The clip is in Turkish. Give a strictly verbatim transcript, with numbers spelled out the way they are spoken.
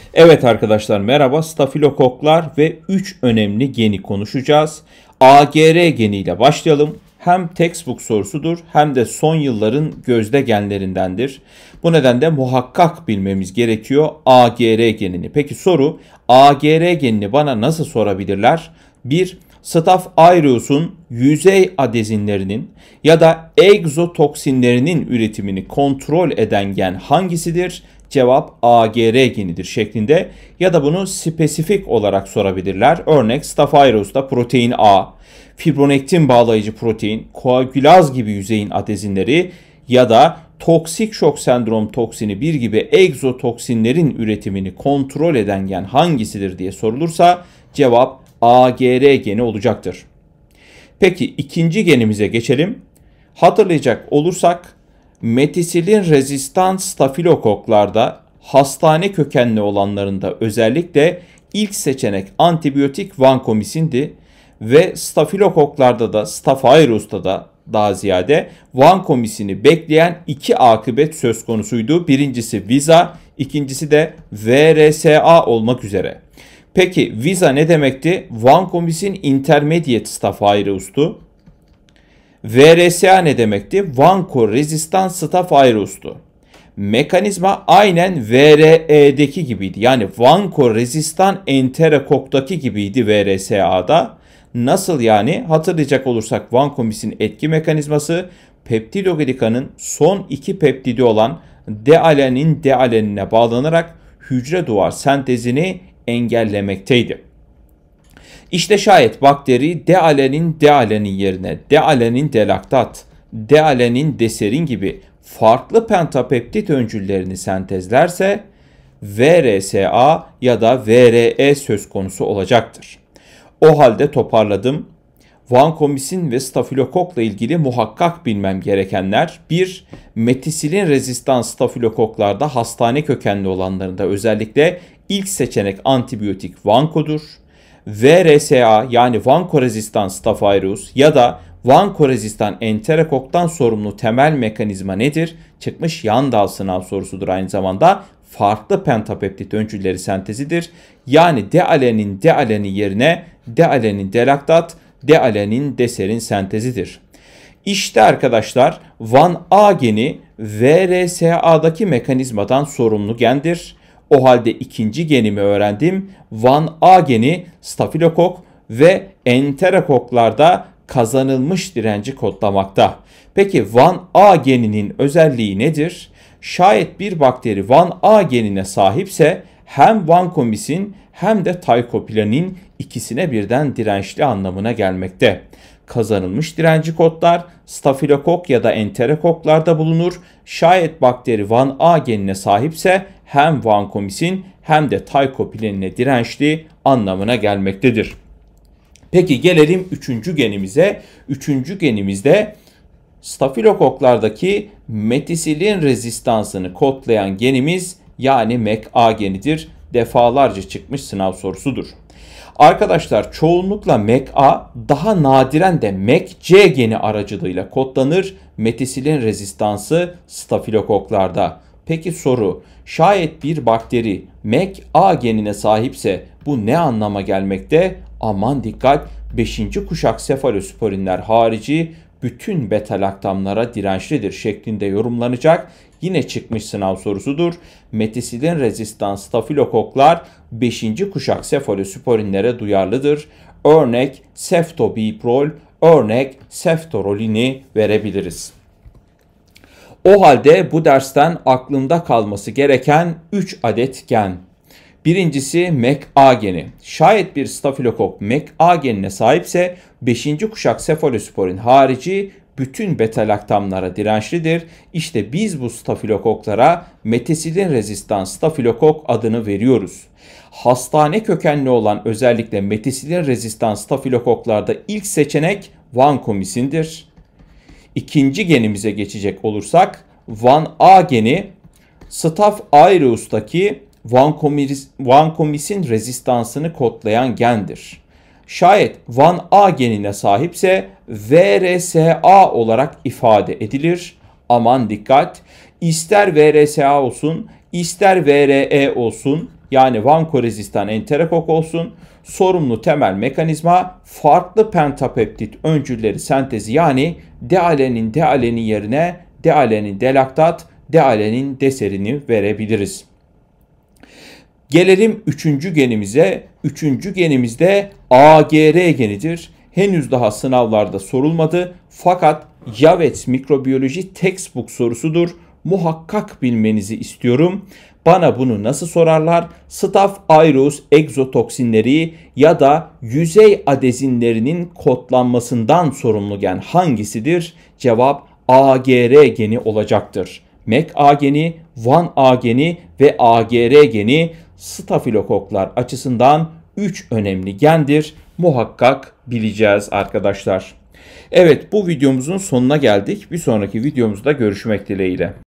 Evet arkadaşlar merhaba. Stafilokoklar ve üç önemli geni konuşacağız. A G R geniyle başlayalım. Hem textbook sorusudur hem de son yılların gözde genlerindendir. Bu nedenle muhakkak bilmemiz gerekiyor A G R genini. Peki soru, A G R genini bana nasıl sorabilirler? bir. Staph aureus'un yüzey adezinlerinin ya da egzotoksinlerinin üretimini kontrol eden gen hangisidir? Cevap A G R genidir şeklinde ya da bunu spesifik olarak sorabilirler. Örnek Staph aureus'ta protein A, fibronektin bağlayıcı protein, koagülaz gibi yüzeyin adezinleri ya da toksik şok sendrom toksini bir gibi egzotoksinlerin üretimini kontrol eden gen hangisidir diye sorulursa cevap A G R geni olacaktır. Peki ikinci genimize geçelim. Hatırlayacak olursak metisilin rezistant stafilokoklarda hastane kökenli olanlarında özellikle ilk seçenek antibiyotik vankomisindi ve stafilokoklarda da Staph aureus'ta da daha ziyade vankomisini bekleyen iki akıbet söz konusuydu. Birincisi Visa, ikincisi de V R S A olmak üzere. Peki Visa ne demekti? Vankomisin intermediate Staph aureus'tu. V R S A ne demekti? Vanko-rezistant Staph aureus'tu. Mekanizma aynen V R E'deki gibiydi. Yani vanko-rezistant enterokoktaki gibiydi V R S A'da. Nasıl yani? Hatırlayacak olursak vankomisin etki mekanizması peptidoglikanın son iki peptidi olan dealenin dealenine bağlanarak hücre duvar sentezini engellemekteydi. İşte şayet bakteri dealenin dealenin yerine dealenin delaktat, dealenin deserin gibi farklı pentapeptit öncüllerini sentezlerse V R S A ya da V R E söz konusu olacaktır. O halde toparladım. Vankomisin ve stafilokokla ilgili muhakkak bilmem gerekenler: bir. Metisilin rezistan stafilokoklarda hastane kökenli olanlarında özellikle ilk seçenek antibiyotik vankodur. V R S A yani vanko-rezistan Staph aureus ya da vanko-rezistan enterokoktan sorumlu temel mekanizma nedir? Çıkmış yan dal sınav sorusudur aynı zamanda. Farklı pentapeptit öncülleri sentezidir. Yani dealenin dealeni yerine dealenin delaktat, dealenin deserin sentezidir. İşte arkadaşlar Van A geni V R S A'daki mekanizmadan sorumlu gendir. O halde ikinci genimi öğrendim. Van A geni stafilokok ve enterokoklarda kazanılmış direnci kodlamakta. Peki Van A geninin özelliği nedir? Şayet bir bakteri Van A genine sahipse hem vankomisin hem de taykoplanin ikisine birden dirençli anlamına gelmekte. Kazanılmış direnci kodlar stafilokok ya da enterokoklarda bulunur. Şayet bakteri Van A genine sahipse hem vankomisin hem de taykoplanin'e dirençli anlamına gelmektedir. Peki gelelim üçüncü genimize. Üçüncü genimizde stafilokoklardaki metisilin rezistansını kodlayan genimiz yani M E C A genidir. Defalarca çıkmış sınav sorusudur. Arkadaşlar çoğunlukla M E C A, daha nadiren de M E C C geni aracılığıyla kodlanır metisilin rezistansı stafilokoklarda. Peki soru, şayet bir bakteri M E C A genine sahipse bu ne anlama gelmekte? Aman dikkat, beşinci kuşak sefalosporinler harici bütün beta-laktamlara dirençlidir şeklinde yorumlanacak. Yine çıkmış sınav sorusudur. Metisilin rezistan stafilokoklar beşinci kuşak sefalosporinlere duyarlıdır. Örnek ceftobiprol, örnek ceftorolini verebiliriz. O halde bu dersten aklımda kalması gereken üç adet gen. Birincisi M E C A geni. Şayet bir stafilokok M E C A genine sahipse beşinci kuşak sefalosporin harici bütün beta-laktamlara dirençlidir. İşte biz bu stafilokoklara metisilin rezistan stafilokok adını veriyoruz. Hastane kökenli olan özellikle metisilin rezistan stafilokoklarda ilk seçenek vankomisindir. İkinci genimize geçecek olursak Van A geni Staph aureus'taki vankomisin rezistansını kodlayan gendir. Şayet Van A genine sahipse V R S A olarak ifade edilir. Aman dikkat, ister V R S A olsun ister V R E olsun yani vankorezistan enterokok olsun. Sorumlu temel mekanizma farklı pentapeptit öncülleri sentezi, yani dealenin dealenin yerine dealenin delaktat, dealenin deserini verebiliriz. Gelelim üçüncü genimize. Üçüncü genimizde A G R genidir. Henüz daha sınavlarda sorulmadı fakat Yavet mikrobiyoloji textbook sorusudur. Muhakkak bilmenizi istiyorum. Bana bunu nasıl sorarlar? Staph aureus egzotoksinleri ya da yüzey adezinlerinin kodlanmasından sorumlu gen hangisidir? Cevap A G R geni olacaktır. M E K A geni, Van A geni ve A G R geni stafilokoklar açısından üç önemli gendir. Muhakkak bileceğiz arkadaşlar. Evet, bu videomuzun sonuna geldik. Bir sonraki videomuzda görüşmek dileğiyle.